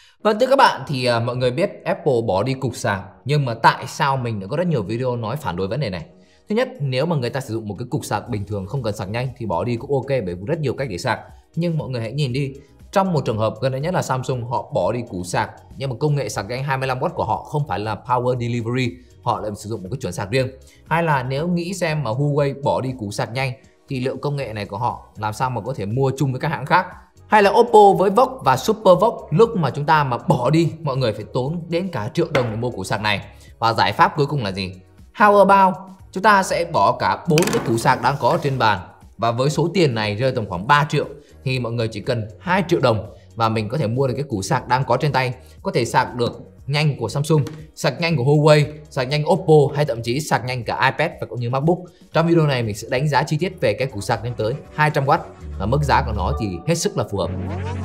Vâng, thưa các bạn, thì mọi người biết Apple bỏ đi cục sạc, nhưng mà tại sao mình đã có rất nhiều video nói phản đối vấn đề này? Thứ nhất, nếu mà người ta sử dụng một cái cục sạc bình thường không cần sạc nhanh thì bỏ đi cũng ok, bởi vì rất nhiều cách để sạc. Nhưng mọi người hãy nhìn đi, trong một trường hợp gần đây nhất là Samsung, họ bỏ đi củ sạc, nhưng mà công nghệ sạc nhanh 25W của họ không phải là Power Delivery, họ lại sử dụng một cái chuẩn sạc riêng. Hay là nếu nghĩ xem mà Huawei bỏ đi củ sạc nhanh thì liệu công nghệ này của họ làm sao mà có thể mua chung với các hãng khác? Hay là Oppo với Vox và Super Vox, lúc mà chúng ta mà bỏ đi, mọi người phải tốn đến cả triệu đồng để mua củ sạc này. Và giải pháp cuối cùng là gì? How about chúng ta sẽ bỏ cả 4 cái củ sạc đang có ở trên bàn, và với số tiền này rơi tầm khoảng 3 triệu thì mọi người chỉ cần 2 triệu đồng và mình có thể mua được cái củ sạc đang có trên tay, có thể sạc được nhanh của Samsung, sạc nhanh của Huawei, sạc nhanh Oppo, hay thậm chí sạc nhanh cả iPad và cũng như MacBook. Trong video này mình sẽ đánh giá chi tiết về cái củ sạc lên tới 200W và mức giá của nó thì hết sức là phù hợp.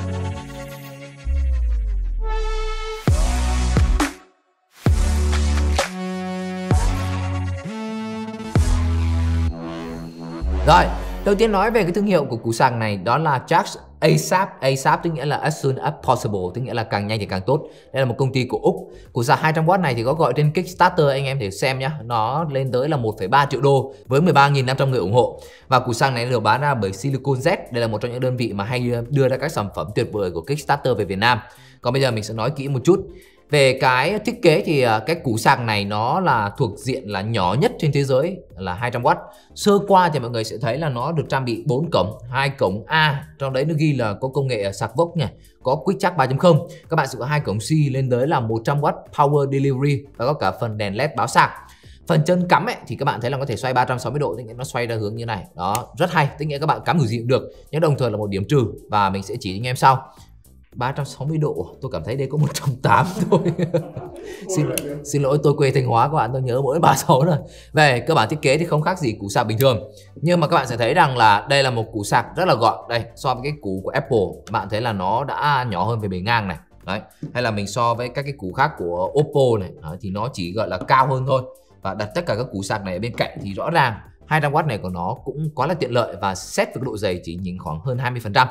Rồi, đầu tiên nói về cái thương hiệu của củ sạc này, đó là Charge ASAP. ASAP tức nghĩa là as soon as possible, tức nghĩa là càng nhanh thì càng tốt. Đây là một công ty của Úc. Củ sạc 200W này thì có gọi trên Kickstarter, anh em thể xem nhé. Nó lên tới là 1,3 triệu đô với 13.500 người ủng hộ. Và củ sạc này được bán ra bởi Silicon Z. Đây là một trong những đơn vị mà hay đưa ra các sản phẩm tuyệt vời của Kickstarter về Việt Nam. Còn bây giờ mình sẽ nói kỹ một chút về cái thiết kế. Thì cái củ sạc này nó là thuộc diện là nhỏ nhất trên thế giới, là 200W. Sơ qua thì mọi người sẽ thấy là nó được trang bị 4 cổng, 2 cổng A, trong đấy nó ghi là có công nghệ sạc Vox này, có Quick Charge 3.0. Các bạn sẽ có 2 cổng C lên tới là 100W Power Delivery và có cả phần đèn LED báo sạc. Phần chân cắm ấy thì các bạn thấy là có thể xoay 360 độ, tức nghĩa nó xoay ra hướng như này. Đó, rất hay, tức nghĩa các bạn cắm kiểu gì cũng được. Nhưng đồng thời là một điểm trừ và mình sẽ chỉ anh em sau. 360 độ, tôi cảm thấy đây có 180 thôi. Xin lỗi, tôi quê Thanh Hóa các bạn, tôi nhớ mỗi 36 rồi. Về cơ bản thiết kế thì không khác gì củ sạc bình thường, nhưng mà các bạn sẽ thấy rằng là đây là một củ sạc rất là gọn. Đây, so với cái củ của Apple, bạn thấy là nó đã nhỏ hơn về bề ngang này. Đấy, hay là mình so với các cái củ khác của Oppo này, đấy, thì nó chỉ gọi là cao hơn thôi. Và đặt tất cả các củ sạc này ở bên cạnh thì rõ ràng 200W này của nó cũng quá là tiện lợi, và xét với cái độ dày chỉ nhìn khoảng hơn 20%.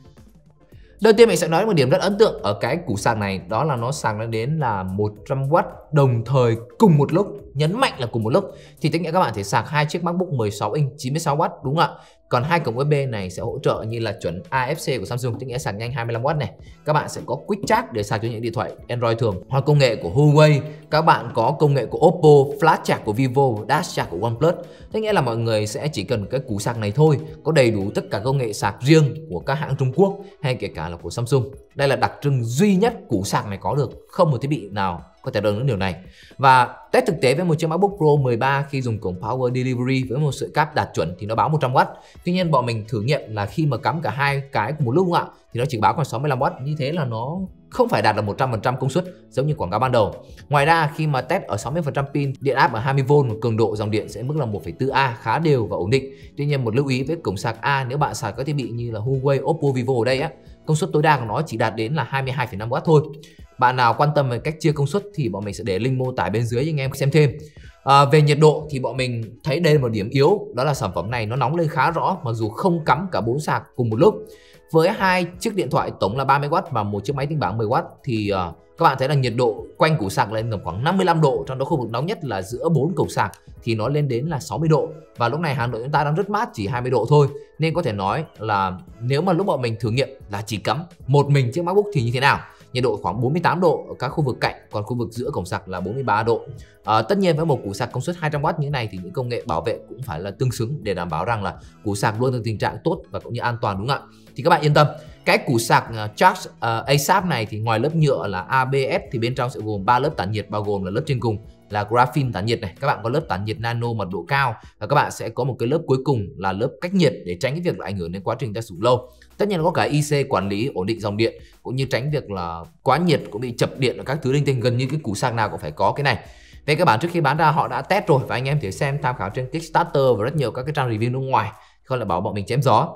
Đầu tiên mình sẽ nói một điểm rất ấn tượng ở cái củ sạc này, đó là nó sạc lên đến là 100W đồng thời cùng một lúc, nhấn mạnh là cùng một lúc. Thì tất nhiên các bạn thể sạc 2 chiếc MacBook 16 inch 96W, đúng không ạ? Còn 2 cổng USB này sẽ hỗ trợ như là chuẩn AFC của Samsung, tức nghĩa sạc nhanh 25W này. Các bạn sẽ có Quick Charge để sạc cho những điện thoại Android thường, hoặc công nghệ của Huawei. Các bạn có công nghệ của Oppo, Flash Charge của Vivo, Dash Charge của OnePlus. Tức nghĩa là mọi người sẽ chỉ cần cái củ sạc này thôi, có đầy đủ tất cả công nghệ sạc riêng của các hãng Trung Quốc hay kể cả là của Samsung. Đây là đặc trưng duy nhất củ sạc này có được, không một thiết bị nào có thể đo được điều này. Và test thực tế với một chiếc MacBook Pro 13 khi dùng cổng Power Delivery với một sợi cáp đạt chuẩn thì nó báo 100W. Tuy nhiên bọn mình thử nghiệm là khi mà cắm cả hai cái cùng một lúc ạ thì nó chỉ báo còn 65W. Như thế là nó không phải đạt được 100% công suất giống như quảng cáo ban đầu. Ngoài ra khi mà test ở 60% pin, điện áp ở 20V, cường độ dòng điện sẽ mức là 1,4A, khá đều và ổn định. Tuy nhiên một lưu ý với cổng sạc A, nếu bạn sạc các thiết bị như là Huawei, Oppo, Vivo ở đây á, công suất tối đa của nó chỉ đạt đến là 22,5W thôi. Bạn nào quan tâm về cách chia công suất thì bọn mình sẽ để link mô tả bên dưới cho anh em xem thêm. Về nhiệt độ thì bọn mình thấy đây là một điểm yếu, đó là sản phẩm này nó nóng lên khá rõ mặc dù không cắm cả 4 sạc cùng một lúc. Với 2 chiếc điện thoại tổng là 30W và một chiếc máy tính bảng 10W thì các bạn thấy là nhiệt độ quanh củ sạc lên tầm khoảng 55 độ, trong đó khu vực nóng nhất là giữa 4 cổng sạc thì nó lên đến là 60 độ. Và lúc này Hà Nội chúng ta đang rất mát, chỉ 20 độ thôi. Nên có thể nói là nếu mà lúc bọn mình thử nghiệm là chỉ cắm một mình chiếc MacBook thì như thế nào? Nhiệt độ khoảng 48 độ ở các khu vực cạnh, còn khu vực giữa cổng sạc là 43 độ. Tất nhiên với một củ sạc công suất 200W như thế này thì những công nghệ bảo vệ cũng phải là tương xứng để đảm bảo rằng là củ sạc luôn trong tình trạng tốt và cũng như an toàn, đúng không ạ? Thì các bạn yên tâm, cái củ sạc Charge ASAP này thì ngoài lớp nhựa là ABS thì bên trong sẽ gồm 3 lớp tản nhiệt, bao gồm là lớp trên cùng là graphene tản nhiệt này, các bạn có lớp tản nhiệt nano mật độ cao, và các bạn sẽ có một cái lớp cuối cùng là lớp cách nhiệt để tránh cái việc là ảnh hưởng đến quá trình ta sử dụng lâu. Tất nhiên là có cả IC quản lý ổn định dòng điện cũng như tránh việc là quá nhiệt cũng bị chập điện và các thứ linh tinh, gần như cái củ sạc nào cũng phải có cái này. Về các bạn trước khi bán ra họ đã test rồi và anh em thể xem tham khảo trên Kickstarter và rất nhiều các cái trang review nước ngoài, không là bảo bọn mình chém gió.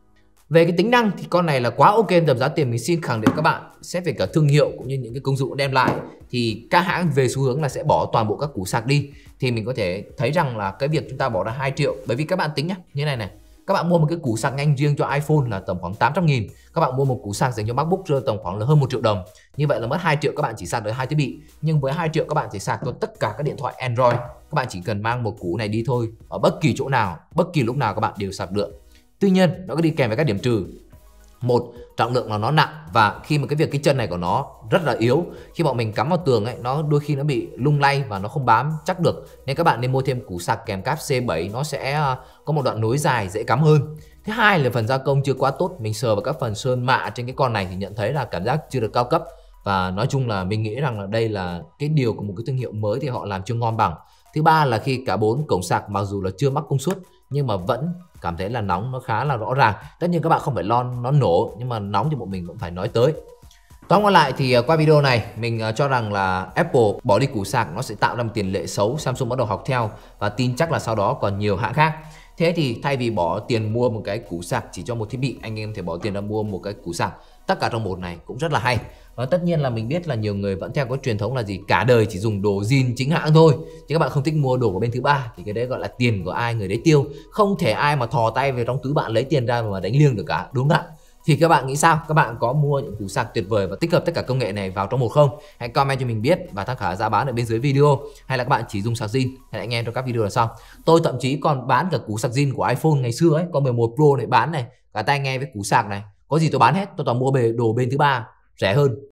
Về cái tính năng thì con này là quá ok tầm giá tiền. Mình xin khẳng định các bạn, xét về cả thương hiệu cũng như những cái công dụng đem lại thì các hãng về xu hướng là sẽ bỏ toàn bộ các củ sạc đi. Thì mình có thể thấy rằng là cái việc chúng ta bỏ ra 2 triệu, bởi vì các bạn tính nhá, như này này, Các bạn mua một cái củ sạc nhanh riêng cho iPhone là tầm khoảng 800.000. Các bạn mua một củ sạc dành cho MacBook rơi tầm khoảng là hơn 1 triệu đồng. Như vậy là mất 2 triệu các bạn chỉ sạc được 2 thiết bị. Nhưng với 2 triệu các bạn chỉ sạc cho tất cả các điện thoại Android. Các bạn chỉ cần mang một củ này đi thôi, ở bất kỳ chỗ nào, bất kỳ lúc nào các bạn đều sạc được. Tuy nhiên nó có đi kèm với các điểm trừ. Một, trọng lượng nó nặng, và khi mà cái chân này của nó rất là yếu, khi bọn mình cắm vào tường ấy, nó đôi khi nó bị lung lay và nó không bám chắc được, nên các bạn nên mua thêm củ sạc kèm cáp C7, nó sẽ có một đoạn nối dài dễ cắm hơn. Thứ hai là phần gia công chưa quá tốt, mình sờ vào các phần sơn mạ trên cái con này thì nhận thấy là cảm giác chưa được cao cấp, và nói chung là mình nghĩ rằng là đây là cái điều của một cái thương hiệu mới thì họ làm chưa ngon bằng. Thứ ba là khi cả 4 cổng sạc mặc dù là chưa mắc công suất nhưng mà vẫn cảm thấy là nóng, nó khá là rõ ràng. Tất nhiên các bạn không phải lo nó nổ, nhưng mà nóng thì bọn mình cũng phải nói tới. Tóm lại thì qua video này mình cho rằng là Apple bỏ đi củ sạc nó sẽ tạo ra một tiền lệ xấu, Samsung bắt đầu học theo và tin chắc là sau đó còn nhiều hãng khác. Thế thì thay vì bỏ tiền mua một cái củ sạc chỉ cho một thiết bị, anh em thể bỏ tiền ra mua một cái củ sạc tất cả trong một này cũng rất là hay. Và tất nhiên là mình biết là nhiều người vẫn theo có truyền thống là gì, cả đời chỉ dùng đồ zin chính hãng thôi, chứ các bạn không thích mua đồ của bên thứ ba, thì cái đấy gọi là tiền của ai người đấy tiêu. Không thể ai mà thò tay về trong túi bạn lấy tiền ra mà đánh liêng được cả, đúng không ạ? Thì các bạn nghĩ sao? Các bạn có mua những củ sạc tuyệt vời và tích hợp tất cả công nghệ này vào trong một không? Hãy comment cho mình biết và tham khảo giá bán ở bên dưới video. Hay là các bạn chỉ dùng sạc zin? Hãy anh em trong các video là xong. Tôi thậm chí còn bán cả củ sạc zin của iPhone ngày xưa ấy, con 11 Pro này bán này, cả tai nghe với củ sạc này. Có gì tôi bán hết, tôi toàn mua đồ bên thứ ba rẻ hơn.